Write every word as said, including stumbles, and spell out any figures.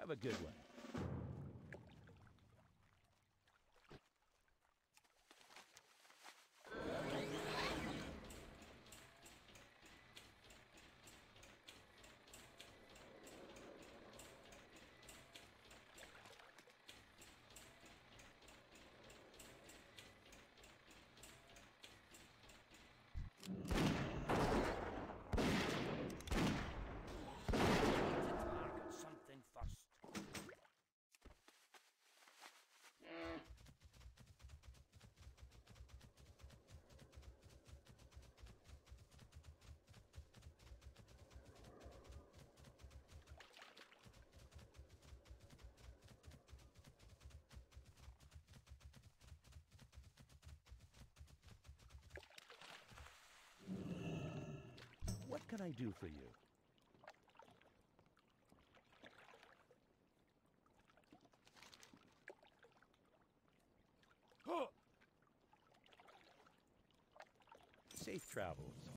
Have a good one. Target something first. What can I do for you? Huh! Safe travels.